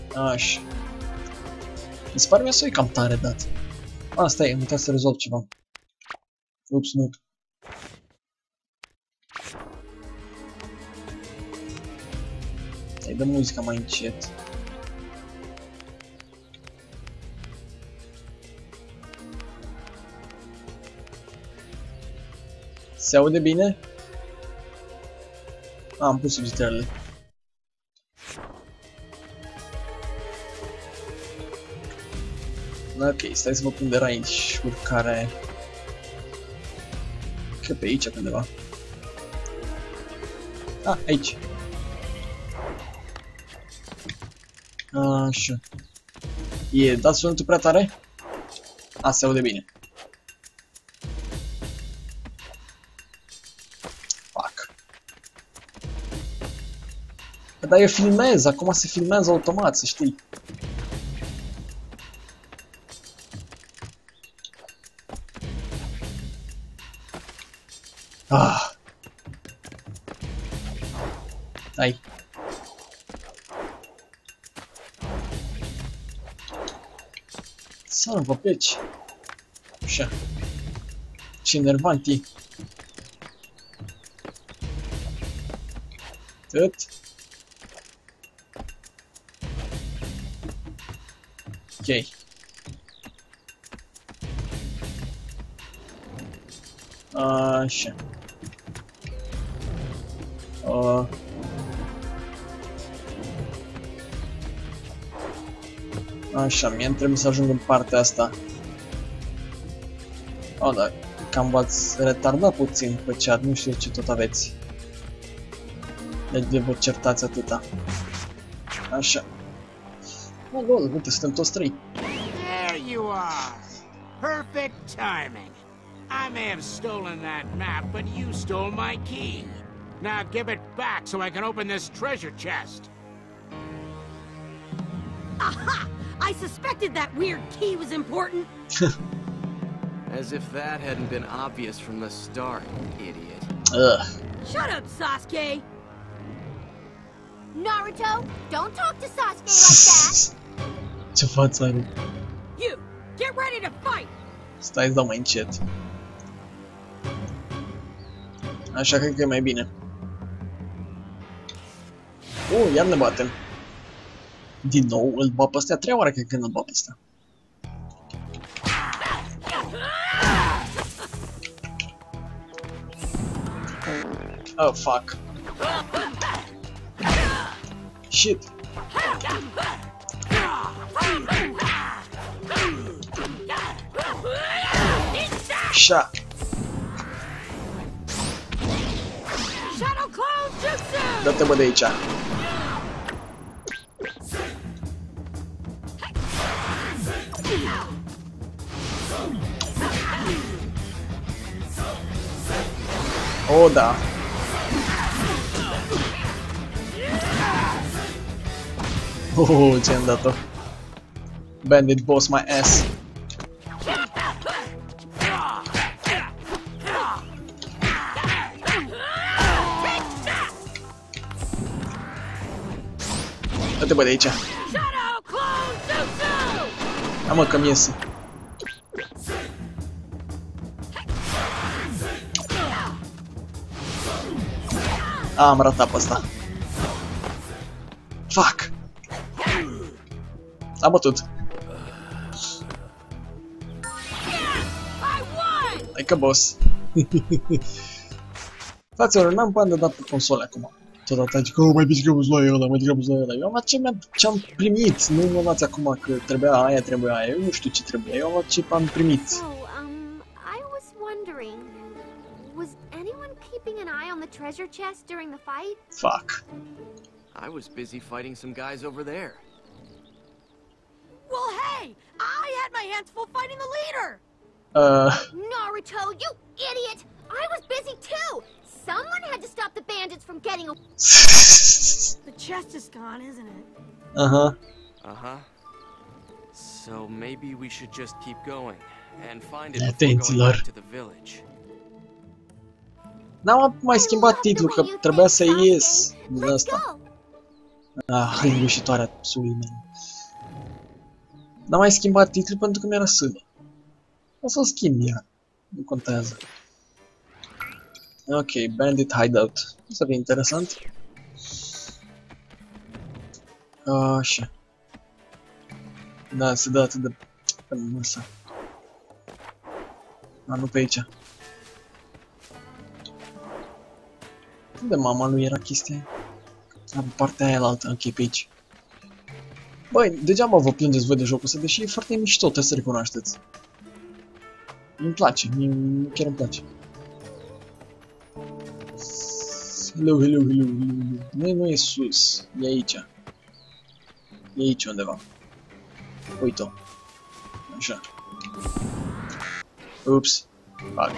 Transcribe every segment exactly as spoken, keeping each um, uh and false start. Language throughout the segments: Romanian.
Așa. Mi se pare mi-a să cam tare dat. A, stai, am uitat să rezolv ceva. Ups, nu. Hai, dă muzica mai încet. Se aude bine? A, am pus subtitrările. Ok, stai să vă pun de aici urcare. Cred pe aici undeva. Ah, aici. Așa. E dat sunetul prea tare? A, se aude bine. Fuck. Dar eu filmez, acum se filmează automat, să știi. Ah. Hai. Să vă pleci. Așa. Ce nervant e. Tot. Ok. Așa. Uh. Așa, mie trebuie să ajung în partea asta. Oh, da, cam v-ați retardat puțin pe chat, nu știu ce tot aveți. De vă certați atâta. Așa. Oh, lol, uite, suntem toți trei. There you are. Perfect timing. I may have stolen that map, but you stole my key. Now give it back so I can open this treasure chest. Aha! I suspected that weird key was important. As if that hadn't been obvious from the start, idiot. Ugh. Shut up, Sasuke! Naruto, don't talk to Sasuke like that! Ce față are? You, get ready to fight! Stai să dau mai încet. Așa cred că e mai bine. Oh, iar ne batem. Din nou, îl bat pe ăstea, a treia oară cred că îl bat pe ăstea. Oh, fuck. Shit. Așa. Dă-te bă de aici. Oh, da. Oh, ce-am dat-o. Bandit boss my ass. Dă-te bă de aici. Da, mă, că-mi iese. A, am ratat pe ăsta. Fuck! Am bătut. Hai că boss. Fraților, n-am bani de dat pe console acum. Totodată zic că oh, mai degrabă la ăla, mai degrabă la ăla. Eu am luat ce-am primit, nu mă luați acum că trebuia aia, trebuia aia. Eu nu știu ce trebuia, eu am luat ce am primit. So, um, I was wondering, was anyone keeping an eye on the treasure chest during the fight? Fuck. I was busy fighting some guys over there. Well, hey! I had my hands full fighting the leader! Uh... Naruto, you idiot! I was busy too! Someone had to stop the bandits from getting away. The chest is gone, isn't it? Uh-huh. Uh-huh. So maybe we should just keep going and find it before going back to the village. N-am mai schimbat titlul, că trebuia să ies din asta. Ah, îngușitoarea psului meu. N-am mai schimbat titlul pentru că mi-era sâlă. O să-l schimb ea. Nu contează. Ok, Bandit Hideout. O să fie interesant. Așa. Da, se dă atât de... pe masă. A, nu pe aici. Unde mama lui era chestia? A, pe partea aia altă, ok, pe aici. Băi, degeaba vă plângeți voi de jocul ăsta, deși e foarte mișto, trebuie să recunoașteți. Îmi place, mie chiar îmi place. Hello, hello, hello, hello. Nu, nu e sus, e aici. E aici undeva. Uite-o. Așa. Ups. Fac.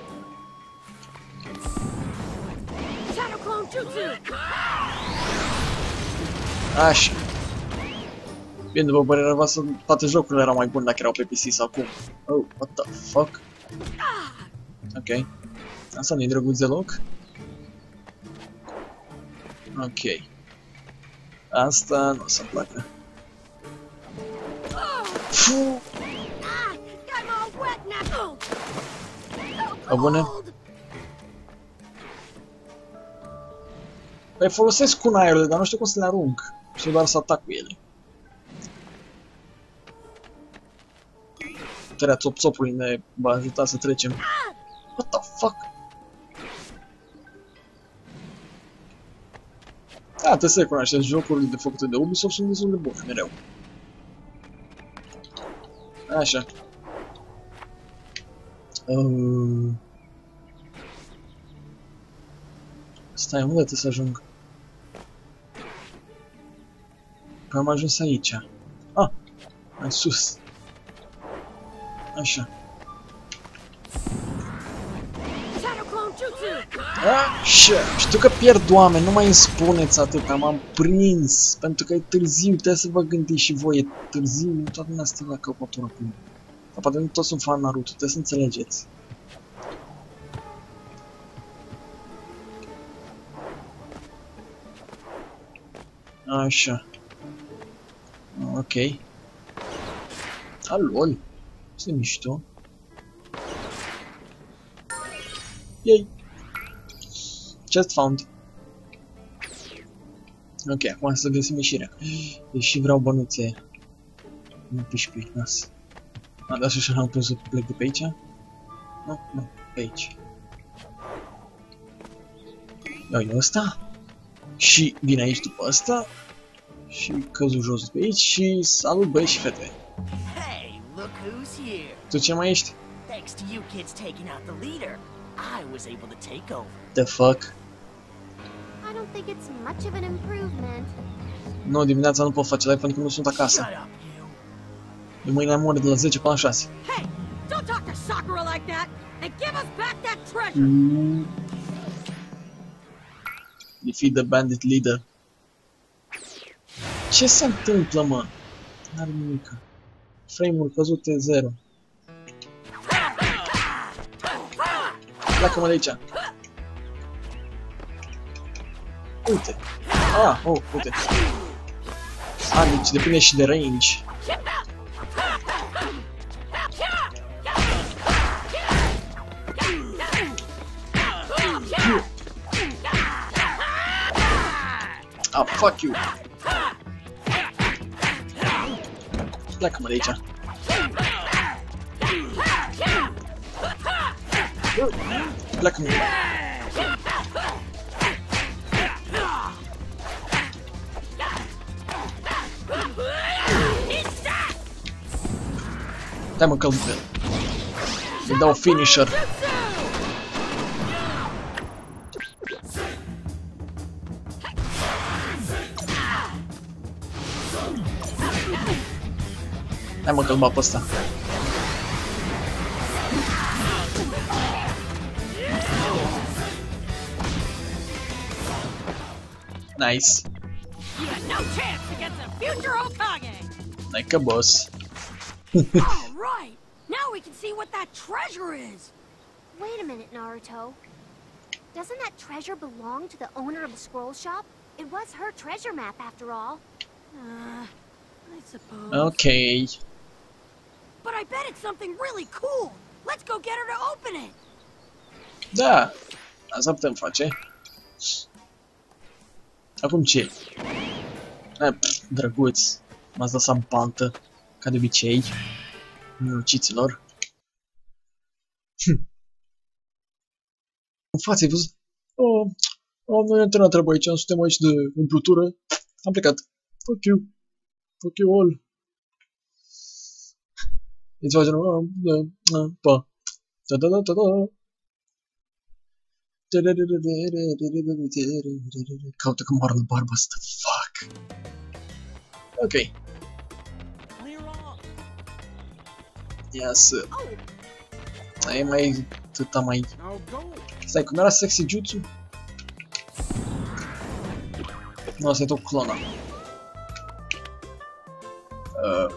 Așa. Bine, după părerea voastră, toate jocurile erau mai bune dacă erau pe P C sau cum. Oh, what the fuck? Ok. Asta nu-i drăguț deloc. Ok. Asta nu o să-mi placă. Fuuu! A bune? Păi folosesc cunaiurile, dar nu știu cum să le arunc. Știu doar să atac cu ele. Puterea țop-țopului ne va ajuta să trecem. What the fuck? Da, trebuie să recunoașteți, jocurile de făcute de Ubisoft sunt destul de bune, mereu. Așa. Uh... Stai, unde trebuie să ajung? Că am ajuns aici. Ah, mai sus. Așa. Așa. Știu că pierd oameni, nu mai îmi spuneți atâta, m-am prins. Pentru că e târziu, trebuie să vă gândiți și voi, e târziu, toată lumea stă la căpătură acum. Dar poate nu toți sunt fan Naruto, trebuie să înțelegeți. Așa. Ok. Alol. Ce mișto. Yay. Chest found. Ok, acum să găsim ieșirea. Deși vreau bănuțe. Nu pișpi, nas. A, dar și așa n-am pus să plec de pe aici? Nu, nu, pe aici. Ia-i ăsta. Și vine aici după ăsta. Și căzut jos pe aici și salut băieți și fete. Hey, look who's here. Tu ce mai ești? Thanks to you kids taking out the leader, I was able to take over. The fuck? I don't think it's much of an improvement. Nu, dimineața nu pot face live pentru că nu sunt acasă. Shut up, you. De mâine am ore de la zece până la șase. Hey, don't talk to Sakura like that and give us back that treasure. Mm. Defeat the bandit leader. Ce se întâmplă, mă? N-are nimic. Frame-uri căzute zero. Pleacă-mă de aici. Uite. Ah, oh, uite. Ah, deci depinde și de range. Ah, fuck you. Pleacă-mă de aici. Pleacă-mă. Dai mă călzi pe el. Îi dau finisher. Hai mă călba pe ăsta. Nice. You had no chance against a future Hokage. Like a boss. All right, now we can see what that treasure is. Wait a minute, Naruto. Doesn't that treasure belong to the owner of the scroll shop? It was her treasure map after all. Uh, I suppose. Ok. But I bet it's something really cool. Let's go get her to open it. Da, asta putem face. Acum ce? Eh, pf, drăguț. M-ați lăsat în pantă, ca de obicei. Minociților. Hm. În față, ai văzut? Oh, oh, noi ne terminat treaba aici, suntem aici de umplutură. Am plecat. Fuck you. Fuck you all. E ceva genul, oh, da, da, pa. Da, da, da, da, da. Caută că moară barba asta. Fuck. Ok. Ia să... E mai... Tăta mai... Stai, cum era sexy jutsu? Nu, asta e tot clona. Uh.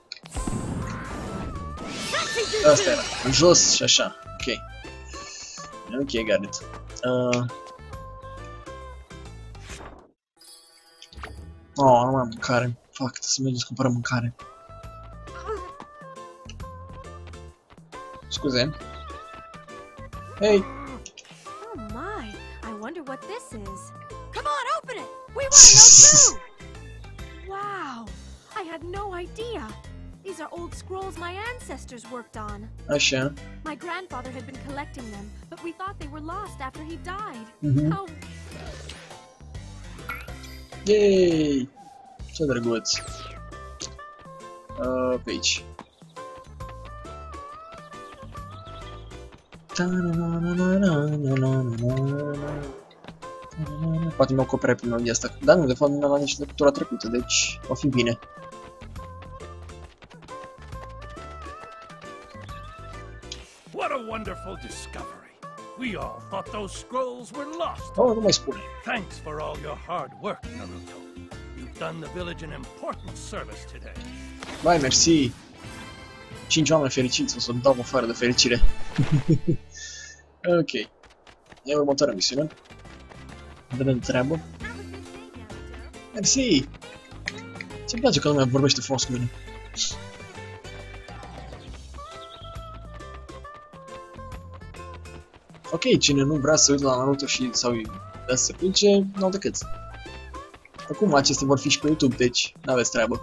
Asta era. În jos și așa. Ok. Ok, got it. Uh. Oh, nu mai am mâncare. Fuck, trebuie să mergem să cumpărăm mâncare. Scuze. Hey. Oh my, I wonder what this is. Come on, open it. We want to know too. Wow, I had no idea. These are old scrolls my ancestors worked on. Așa. My grandfather had been collecting them, but we thought they were lost after he died. Mhm. How... Yay! Ce drăguț. Uh, pe aici. Poate mă acopere pe melodia asta. Dar nu, de fapt nu mi-am luat nici lectura trecută, deci o fi bine. What a wonderful discovery. We all thought those scrolls were lost. Oh, nu mai spune. Thanks for all your hard work, Naruto. You've done the village an important service today. Vai, mersi. Cinci oameni fericiți, o să-mi dau afară de fericire. Ok. E următoarea misiune. Vedem treabă. Mersi! Ce-mi place că lumea vorbește frumos cu mine. Ok, cine nu vrea să uite la Naruto și sau vrea să se plânge, n-au decât. Acum acestea vor fi și pe YouTube, deci n-aveți treabă.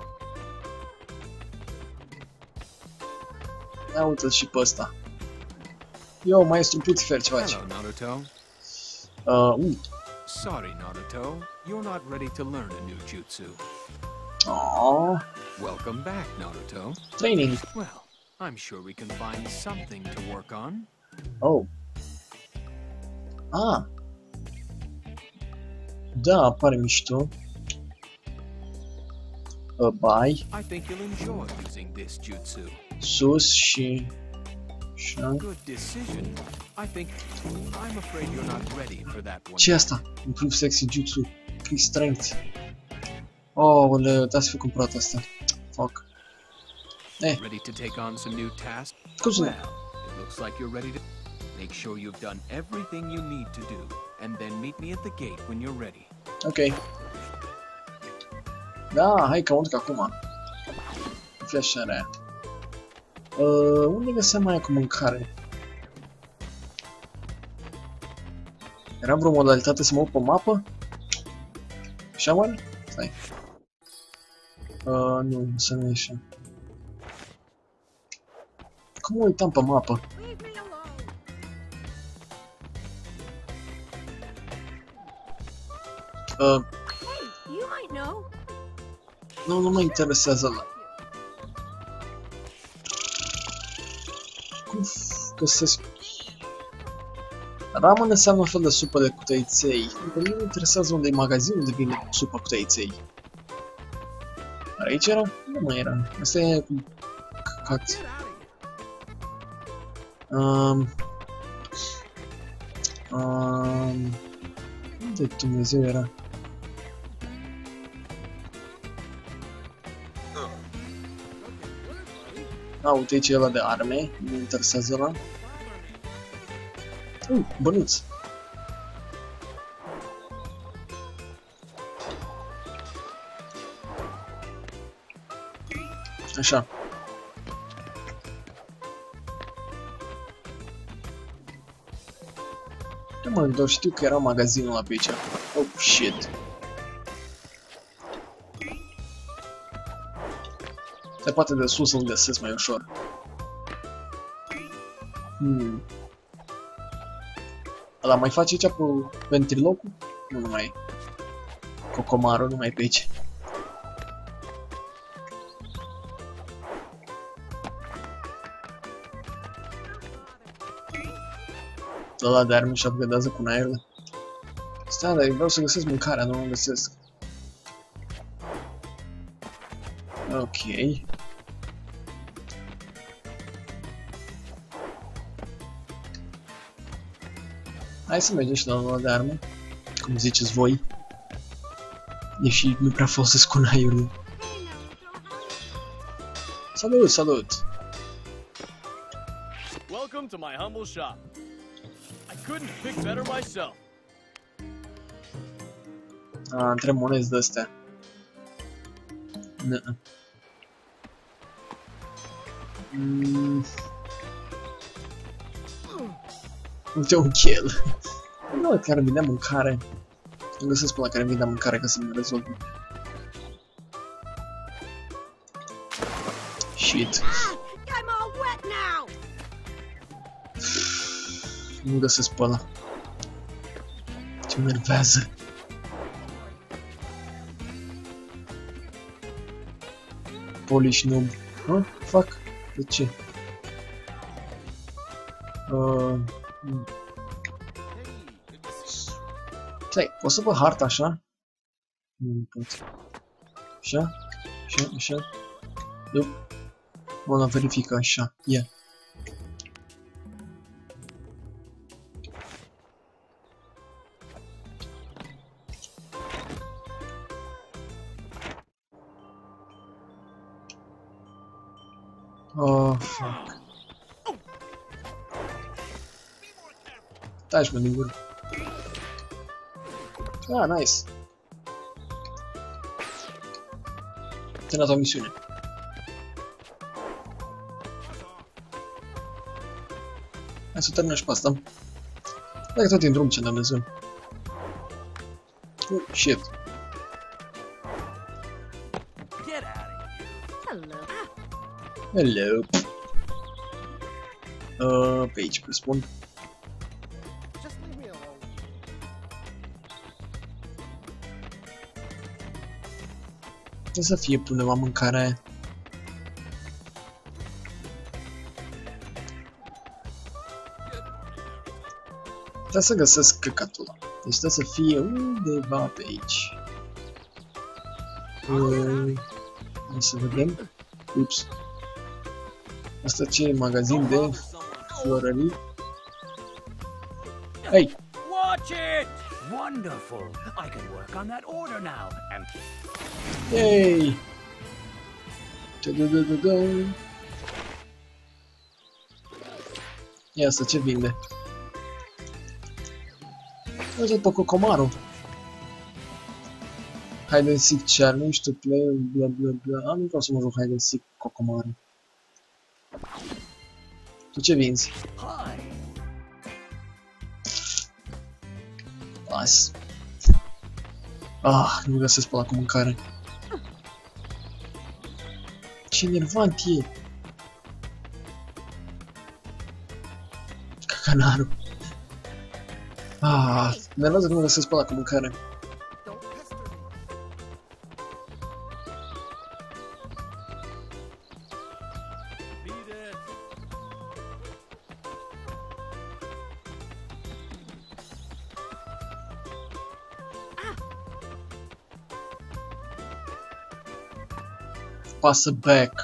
Ia uite-l și pe ăsta. Yo, maestru Puțifer, ce faci? Hello, Naruto. Uh, uh. Sorry, Naruto. You're not ready to learn a new jutsu. Aww. Welcome back, Naruto. Training. Well, I'm sure we can find something to work on. Oh. Ah. Da, pare mișto. Uh, bye. I think you'll enjoy using this jutsu. Sus și... Așa. Good decision. I think I'm afraid you're not ready for that one. Ce e asta? Improve sexy jutsu. Increase strength. Oh, le, da să fi cumpărat asta. Fuck. Eh. Ready to take on some new tasks? Scuze. Well, it looks like you're ready to make sure you've done everything you need to do, and then meet me at the gate when you're ready. Ok. Da, hai că urc acum. Flash-area. Uh, unde găseam mai cu mâncare? Era vreo modalitate să mă uit pe mapă? Așa oare? Stai. Uh, nu, să nu e așa. Cum mă uitam pe mapă? Uh, nu, nu mă interesează la... Cum găsesc... Ramen înseamnă un fel de supă de cutăiței. Pe mine mă interesează unde e magazinul de vine supă cutăiței. Dar aici era? Nu mai era. Asta e cu căcat. Um... Um... Unde Dumnezeu era? A, uite aici e ăla de arme, mă interesează ăla. Uh, bănuț. Așa. Nu mă, doar știu că era magazinul ăla pe aici. Oh, shit. Se poate de sus să-l găsesc mai ușor. Hmm. Ăla mai face aici cu ventilocul? Nu, nu mai e. Cocomarul nu mai e pe aici. Ăla de arme și upgradează cu aerul. Stai, dar eu vreau să găsesc mâncarea, nu o găsesc. Ok. Hai să mergem și la ăla de arme, cum ziceți voi. Deși nu prea folosesc kunaiurile. Salut, salut! Welcome to my humble shop. I couldn't pick better myself. A, între monezi de-astea. Nă. Mm. Uite un chel. Nu văd care vindea mâncare. Nu găsesc pe la care vindea mâncare ca să mă rezolv. Shit. Nu găsesc pe ăla. Ce mă nervează. Polish noob. Huh? Fuck? De ce? Uh, Stai, poți să văd harta așa? Nu pot. Așa? Așa? Așa? Nu. Mă la verifică așa. Yeah. Oh, fuck. Taci-mă din gură. Ah, nice. Ți-a dat o misiune. Hai să terminăm și pe asta. Dacă tot e în drum, ce Dumnezeu. Oh, shit. Hello. Uh, pe aici presupun. Trebuie să fie undeva mâncare. Trebuie să găsesc căcatul ăla. Deci trebuie să fie undeva pe aici. Uh, hai să vedem. Ups. Asta ce e? Magazin de florării? Hey! Watch it! Wonderful! I can work on that order now. And Hey! Da-da-da-da-da. Ia asta ce vinde? Uite pe cocomarul. Hide and seek challenge to play bla bla bla. Am nu vreau să mă joc hide and seek cu cocomarul. Tu ce vinzi? Las. Ah, nu găsesc pe ăla cu mâncare. Ce nervant e. Cacanarul. Ah, nervează că nu găsesc pe ăla cu mâncare. Pasă back.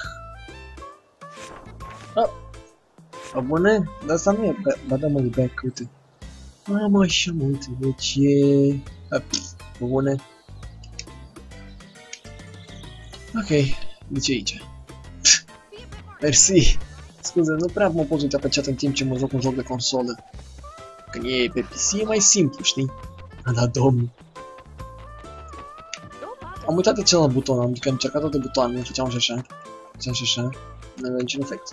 Ah. Abone? Dar asta nu e back. Ba da, mă, e back, uite. Mamă, așa, mă, uite, deci e... Abone. Ok, deci aici. Mersi. Scuze, nu prea mă pot uita pe chat în timp ce mă joc un joc de consolă. Când e pe P C e mai simplu, știi? Da, domnul. Am uitat de celălalt buton, am adică am încercat toate butoanele, făceam și așa. Făceam și așa. Nu avea niciun efect.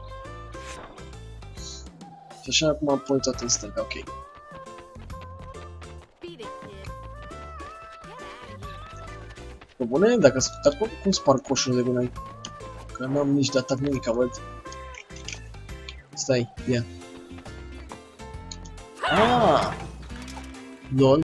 Și așa acum apoi toate în stânga, ok. Pe bune, dacă s-a dar cum, cum sparg coșul de gunoi? Că n-am nici de atac nimic, văd. Stai, ia. Ah! Lol.